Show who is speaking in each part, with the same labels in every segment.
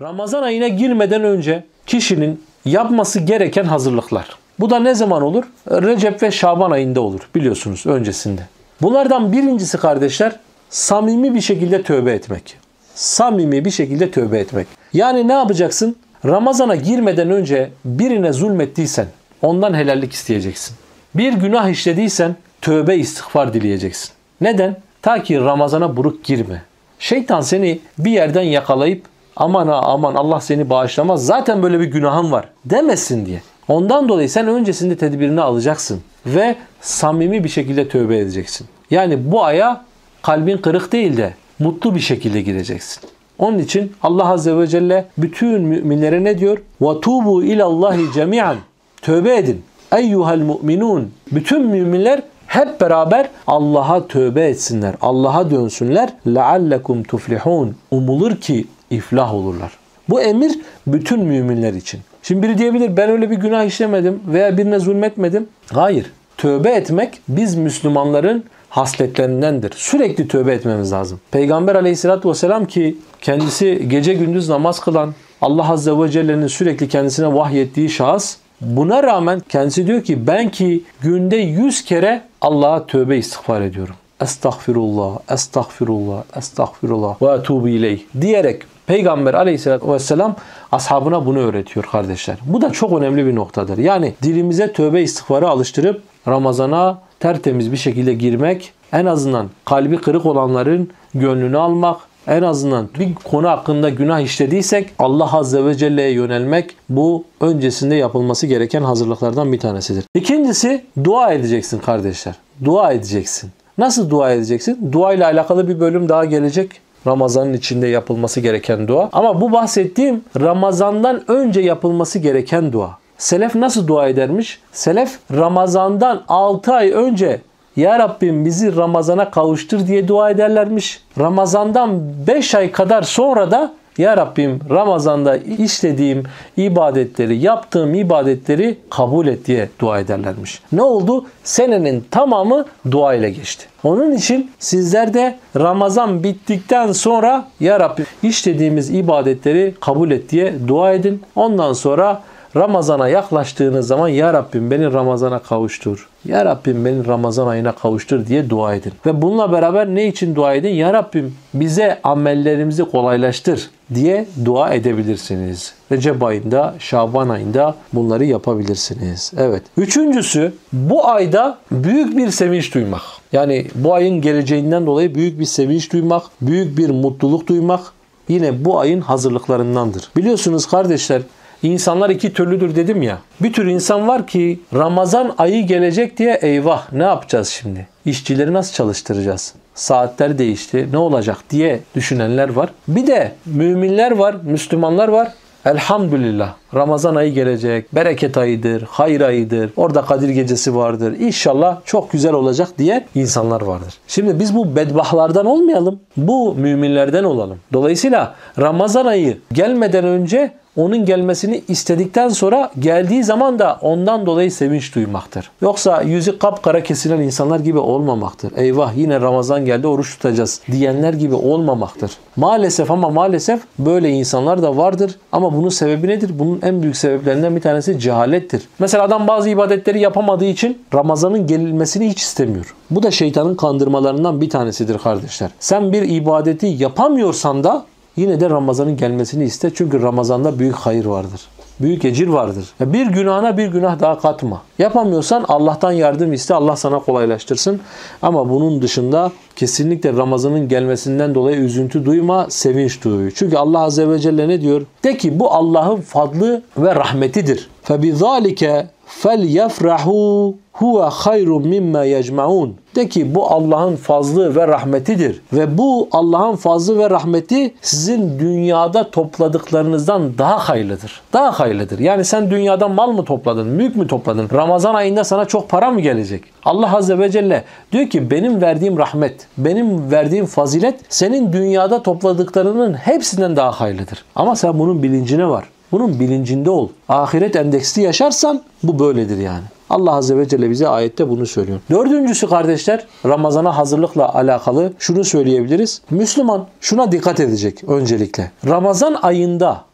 Speaker 1: Ramazan ayına girmeden önce kişinin yapması gereken hazırlıklar. Bu da ne zaman olur? Recep ve Şaban ayında olur biliyorsunuz öncesinde. Bunlardan birincisi kardeşler samimi bir şekilde tövbe etmek. Samimi bir şekilde tövbe etmek. Yani ne yapacaksın? Ramazana girmeden önce birine zulmettiysen ondan helallik isteyeceksin. Bir günah işlediysen tövbe istiğfar dileyeceksin. Neden? Ta ki Ramazana buruk girme. Şeytan seni bir yerden yakalayıp aman ha aman Allah seni bağışlamaz zaten böyle bir günahın var demesin diye. Ondan dolayı sen öncesinde tedbirini alacaksın ve samimi bir şekilde tövbe edeceksin. Yani bu aya kalbin kırık değil de mutlu bir şekilde gireceksin. Onun için Allah Azze ve Celle bütün müminlere ne diyor? وَتُوبُوا اِلَى اللّٰهِ جَمِيعًا Tövbe edin. اَيُّهَا الْمُؤْمِنُونَ Bütün müminler hep beraber Allah'a tövbe etsinler. Allah'a dönsünler. لَعَلَّكُمْ تُفْلِحُونَ Umulur ki iflah olurlar. Bu emir bütün müminler için. Şimdi biri diyebilir ben öyle bir günah işlemedim veya birine zulmetmedim. Hayır. Tövbe etmek biz Müslümanların hasletlerindendir. Sürekli tövbe etmemiz lazım. Peygamber aleyhissalatü vesselam ki kendisi gece gündüz namaz kılan, Allah Azze ve Celle'nin sürekli kendisine vahyettiği şahıs, buna rağmen kendisi diyor ki ben ki günde 100 kere Allah'a tövbe istiğfar ediyorum. Estağfirullah, estağfirullah, estağfirullah ve etûbü ileyh diyerek Peygamber aleyhissalatü vesselam ashabına bunu öğretiyor kardeşler. Bu da çok önemli bir noktadır. Yani dilimize tövbe istiğfarı alıştırıp Ramazana tertemiz bir şekilde girmek, en azından kalbi kırık olanların gönlünü almak, en azından bir konu hakkında günah işlediysek Allah Azze ve Celle'ye yönelmek bu öncesinde yapılması gereken hazırlıklardan bir tanesidir. İkincisi dua edeceksin kardeşler. Dua edeceksin. Nasıl dua edeceksin? Dua ile alakalı bir bölüm daha gelecek. Ramazanın içinde yapılması gereken dua. Ama bu bahsettiğim Ramazandan önce yapılması gereken dua. Selef nasıl dua edermiş? Selef Ramazandan 6 ay önce Ya Rabbim bizi Ramazana kavuştur diye dua ederlermiş. Ramazandan 5 ay kadar sonra da Ya Rabbim Ramazan'da işlediğim ibadetleri, yaptığım ibadetleri kabul et diye dua ederlermiş. Ne oldu? Senenin tamamı dua ile geçti. Onun için sizler de Ramazan bittikten sonra Ya Rabbim işlediğimiz ibadetleri kabul et diye dua edin. Ondan sonra Ramazana yaklaştığınız zaman Ya Rabbim beni Ramazana kavuştur. Ya Rabbim beni Ramazan ayına kavuştur diye dua edin. Ve bununla beraber ne için dua edin? Ya Rabbim bize amellerimizi kolaylaştır diye dua edebilirsiniz. Recep ayında, Şaban ayında bunları yapabilirsiniz. Evet. Üçüncüsü bu ayda büyük bir sevinç duymak. Yani bu ayın geleceğinden dolayı büyük bir sevinç duymak, büyük bir mutluluk duymak yine bu ayın hazırlıklarındandır. Biliyorsunuz kardeşler, İnsanlar iki türlüdür dedim ya. Bir tür insan var ki Ramazan ayı gelecek diye eyvah ne yapacağız şimdi? İşçileri nasıl çalıştıracağız? Saatler değişti ne olacak diye düşünenler var. Bir de müminler var, Müslümanlar var. Elhamdülillah Ramazan ayı gelecek, bereket ayıdır, hayır ayıdır, orada Kadir gecesi vardır, İnşallah çok güzel olacak diye insanlar vardır. Şimdi biz bu bedbahtlardan olmayalım, bu müminlerden olalım. Dolayısıyla Ramazan ayı gelmeden önce onun gelmesini istedikten sonra geldiği zaman da ondan dolayı sevinç duymaktır. Yoksa yüzü kapkara kesilen insanlar gibi olmamaktır. Eyvah yine Ramazan geldi oruç tutacağız diyenler gibi olmamaktır. Maalesef ama maalesef böyle insanlar da vardır. Ama bunun sebebi nedir? Bunun en büyük sebeplerinden bir tanesi cehalettir. Mesela adam bazı ibadetleri yapamadığı için Ramazan'ın gelmesini hiç istemiyor. Bu da şeytanın kandırmalarından bir tanesidir kardeşler. Sen bir ibadeti yapamıyorsan da yine de Ramazan'ın gelmesini iste. Çünkü Ramazan'da büyük hayır vardır. Büyük ecir vardır. Bir günahına bir günah daha katma. Yapamıyorsan Allah'tan yardım iste. Allah sana kolaylaştırsın. Ama bunun dışında kesinlikle Ramazan'ın gelmesinden dolayı üzüntü duyma, sevinç duy. Çünkü Allah Azze ve Celle ne diyor? De ki bu Allah'ın fadlı ve rahmetidir. فَبِذَٰلِكَ فَلْيَفْرَحُوا huve hayrun mimma yecmaun. De ki bu Allah'ın fazlı ve rahmetidir. Ve bu Allah'ın fazlı ve rahmeti sizin dünyada topladıklarınızdan daha hayırlıdır. Daha hayırlıdır. Yani sen dünyada mal mı topladın, mülk mü topladın? Ramazan ayında sana çok para mı gelecek? Allah Azze ve Celle diyor ki benim verdiğim rahmet, benim verdiğim fazilet senin dünyada topladıklarının hepsinden daha hayırlıdır. Ama sen bunun bilincine var. Bunun bilincinde ol. Ahiret endeksli yaşarsan bu böyledir yani. Allah Azze ve Celle bize ayette bunu söylüyor. Dördüncüsü kardeşler, Ramazan'a hazırlıkla alakalı şunu söyleyebiliriz. Müslüman şuna dikkat edecek öncelikle. Ramazan ayında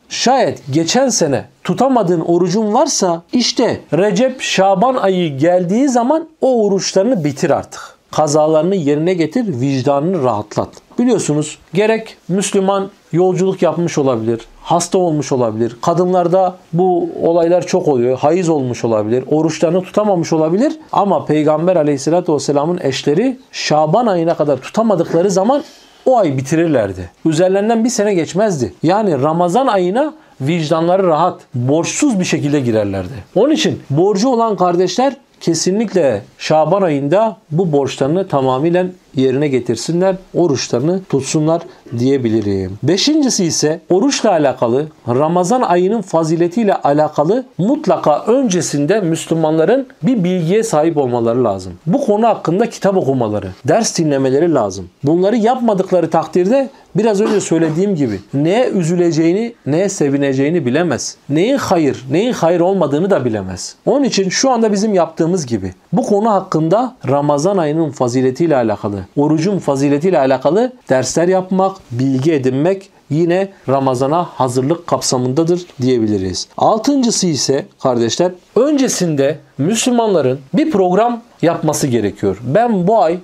Speaker 1: Şayet geçen sene tutamadığın orucun varsa işte Recep, Şaban ayı geldiği zaman o oruçlarını bitir artık. Kazalarını yerine getir, vicdanını rahatlat. Biliyorsunuz gerek Müslüman yolculuk yapmış olabilir, hasta olmuş olabilir, kadınlarda bu olaylar çok oluyor, hayız olmuş olabilir, oruçlarını tutamamış olabilir ama Peygamber Aleyhisselatü Vesselam'ın eşleri Şaban ayına kadar tutamadıkları zaman o ay bitirirlerdi. Üzerlerinden bir sene geçmezdi. Yani Ramazan ayına vicdanları rahat, borçsuz bir şekilde girerlerdi. Onun için borcu olan kardeşler kesinlikle Şaban ayında bu borçlarını tamamıyla yerine getirsinler, oruçlarını tutsunlar diyebilirim. Beşincisi ise oruçla alakalı, Ramazan ayının faziletiyle alakalı mutlaka öncesinde Müslümanların bir bilgiye sahip olmaları lazım. Bu konu hakkında kitap okumaları, ders dinlemeleri lazım. Bunları yapmadıkları takdirde biraz önce söylediğim gibi neye üzüleceğini, neye sevineceğini bilemez. Neyin hayır olmadığını da bilemez. Onun için şu anda bizim yaptığımız gibi bu konu hakkında Ramazan ayının faziletiyle alakalı, orucun faziletiyle alakalı dersler yapmak, bilgi edinmek yine Ramazan'a hazırlık kapsamındadır diyebiliriz. Altıncısı ise kardeşler, öncesinde Müslümanların bir program yapması gerekiyor. Ben bu ay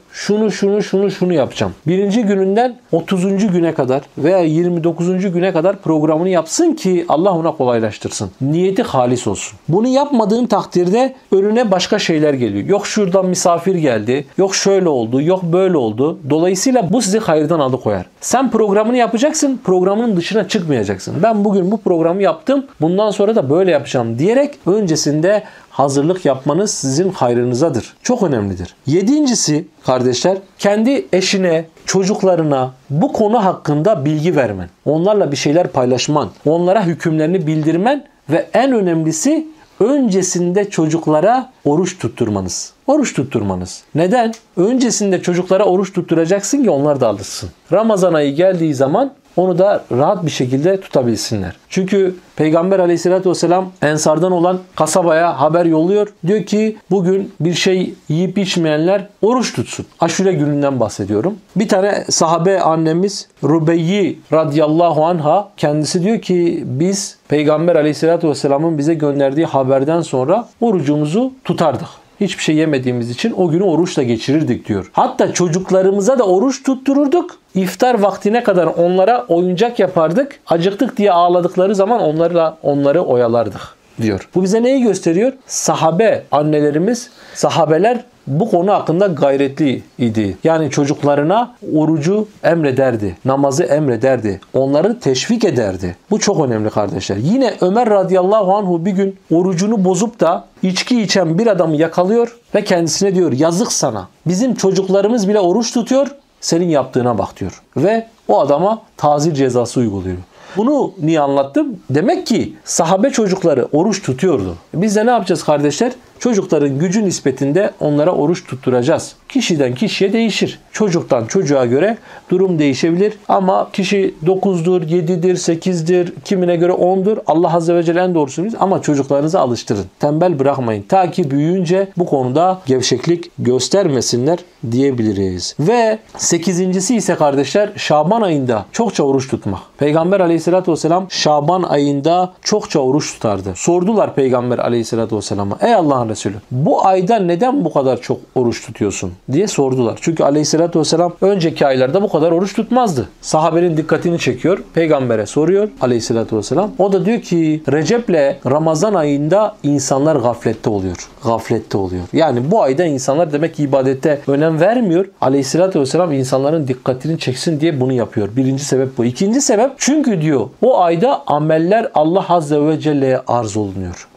Speaker 1: şunu yapacağım. Birinci gününden 30. güne kadar veya 29. güne kadar programını yapsın ki Allah ona kolaylaştırsın. Niyeti halis olsun. Bunu yapmadığın takdirde önüne başka şeyler geliyor. Yok şuradan misafir geldi, yok şöyle oldu, yok böyle oldu. Dolayısıyla bu sizi hayırdan alıkoyar. Sen programını yapacaksın, programın dışına çıkmayacaksın. Ben bugün bu programı yaptım, bundan sonra da böyle yapacağım diyerek öncesinde hazırlık yapmanız sizin hayrınızadır. Çok önemlidir. Yedincisi kardeşler, kendi eşine, çocuklarına bu konu hakkında bilgi vermen. Onlarla bir şeyler paylaşman. Onlara hükümlerini bildirmen ve en önemlisi öncesinde çocuklara oruç tutturmanız. Oruç tutturmanız. Neden? Öncesinde çocuklara oruç tutturacaksın ki onlar da alışsın. Ramazan ayı geldiği zaman onu da rahat bir şekilde tutabilsinler. Çünkü Peygamber Aleyhisselatü Vesselam Ensardan olan kasabaya haber yolluyor. Diyor ki bugün bir şey yiyip içmeyenler oruç tutsun. Aşure gününden bahsediyorum. Bir tane sahabe annemiz Rubeyyi radıyallahu anha kendisi diyor ki biz Peygamber Aleyhisselatü Vesselam'ın bize gönderdiği haberden sonra orucumuzu tutardık. Hiçbir şey yemediğimiz için o günü oruçla geçirirdik diyor. Hatta çocuklarımıza da oruç tuttururduk. İftar vaktine kadar onlara oyuncak yapardık. Acıktık diye ağladıkları zaman onları oyalardık diyor. Bu bize neyi gösteriyor? Sahabe annelerimiz, sahabeler bu konu hakkında gayretli idi. Yani çocuklarına orucu emrederdi, namazı emrederdi, onları teşvik ederdi. Bu çok önemli kardeşler. Yine Ömer radıyallahu anhu bir gün orucunu bozup da içki içen bir adamı yakalıyor ve kendisine diyor yazık sana. Bizim çocuklarımız bile oruç tutuyor, senin yaptığına bak diyor. Ve o adama tazir cezası uyguluyor. Bunu niye anlattım? Demek ki sahabe çocukları oruç tutuyordu. Biz de ne yapacağız kardeşler? Çocukların gücü nispetinde onlara oruç tutturacağız. Kişiden kişiye değişir. Çocuktan çocuğa göre durum değişebilir. Ama kişi 9'dur, 7'dir, 8'dir, kimine göre 10'dur. Allah Azze ve Celle en doğrusunu bilir. Ama çocuklarınızı alıştırın. Tembel bırakmayın. Ta ki büyüyünce bu konuda gevşeklik göstermesinler diyebiliriz. Ve 8.'si ise kardeşler Şaban ayında çokça oruç tutmak. Peygamber Aleyhisselatü Vesselam Şaban ayında çokça oruç tutardı. Sordular Peygamber Aleyhisselatü Vesselam'a. Ey Allah'ın Resulü, bu ayda neden bu kadar çok oruç tutuyorsun diye sordular. Çünkü Aleyhisselatü Vesselam önceki aylarda bu kadar oruç tutmazdı. Sahabenin dikkatini çekiyor. Peygambere soruyor Aleyhisselatü Vesselam. O da diyor ki Recep'le Ramazan ayında insanlar gaflette oluyor. Gaflette oluyor. Yani bu ayda insanlar demek ki ibadette önem vermiyor. Aleyhisselatü Vesselam insanların dikkatini çeksin diye bunu yapıyor. Birinci sebep bu. İkinci sebep çünkü diyor o ayda ameller Allah Azze ve Celle'ye arz olunuyor.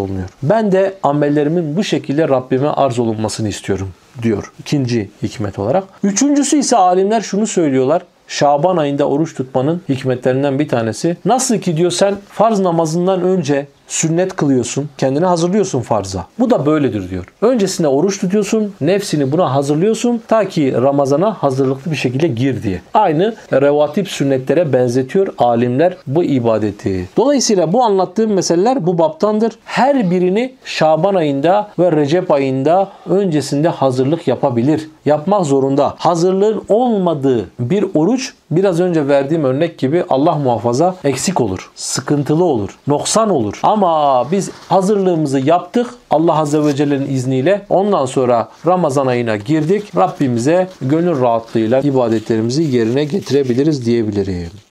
Speaker 1: Ben de amellerimin bu şekilde Rabbime arz olunmasını istiyorum diyor. İkinci hikmet olarak. Üçüncüsü ise alimler şunu söylüyorlar. Şaban ayında oruç tutmanın hikmetlerinden bir tanesi. Nasıl ki diyor sen farz namazından önce sünnet kılıyorsun, kendini hazırlıyorsun farza. Bu da böyledir diyor. Öncesinde oruç tutuyorsun, nefsini buna hazırlıyorsun ta ki Ramazan'a hazırlıklı bir şekilde gir diye. Aynı revatip sünnetlere benzetiyor alimler bu ibadeti. Dolayısıyla bu anlattığım meseleler bu baptandır. Her birini Şaban ayında ve Recep ayında öncesinde hazırlık yapabilir. Yapmak zorunda. Hazırlığın olmadığı bir oruç biraz önce verdiğim örnek gibi Allah muhafaza eksik olur. Sıkıntılı olur. Noksan olur. Ama biz hazırlığımızı yaptık Allah Azze ve Celle'nin izniyle. Ondan sonra Ramazan ayına girdik. Rabbimize gönül rahatlığıyla ibadetlerimizi yerine getirebiliriz diyebilirim.